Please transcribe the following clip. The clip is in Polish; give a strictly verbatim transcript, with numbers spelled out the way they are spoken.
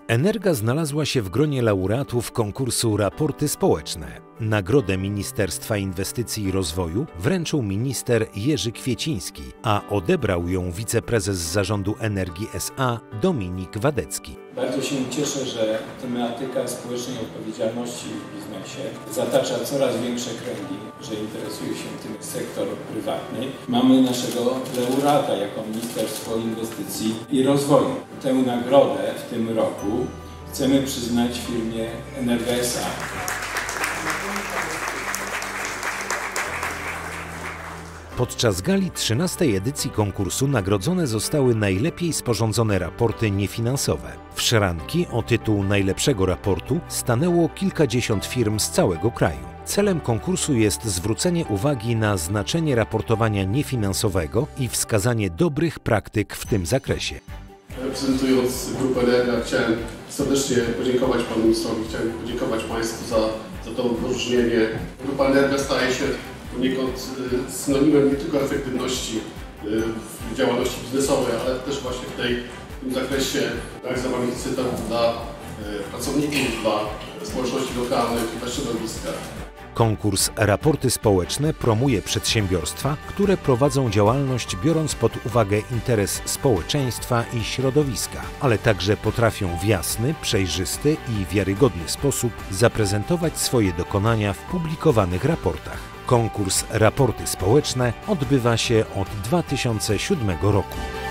Energa znalazła się w gronie laureatów konkursu Raporty Społeczne. Nagrodę Ministerstwa Inwestycji i Rozwoju wręczył minister Jerzy Kwieciński, a odebrał ją wiceprezes zarządu Energii S A Dominik Wadecki. Bardzo się cieszę, że tematyka społecznej odpowiedzialności w biznesie zatacza coraz większe kręgi, że interesuje się tym sektor prywatny. Mamy naszego laureata jako Ministerstwo Inwestycji i Rozwoju. Tę nagrodę w tym roku chcemy przyznać firmie Energa S A. Podczas gali trzynastej edycji konkursu nagrodzone zostały najlepiej sporządzone raporty niefinansowe. W szranki o tytuł najlepszego raportu stanęło kilkadziesiąt firm z całego kraju. Celem konkursu jest zwrócenie uwagi na znaczenie raportowania niefinansowego i wskazanie dobrych praktyk w tym zakresie. Reprezentując Grupę Energa chciałem serdecznie podziękować Panu Ministrowi, chciałem podziękować Państwu za, za to wyróżnienie. Grupa Energa staje się poniekąd synonimem nie tylko efektywności w działalności biznesowej, ale też właśnie w, tej, w tym zakresie realizowanych cytatów dla pracowników, dla społeczności lokalnych i dla środowiska. Konkurs Raporty Społeczne promuje przedsiębiorstwa, które prowadzą działalność biorąc pod uwagę interes społeczeństwa i środowiska, ale także potrafią w jasny, przejrzysty i wiarygodny sposób zaprezentować swoje dokonania w publikowanych raportach. Konkurs Raporty Społeczne odbywa się od dwa tysiące siódmego roku.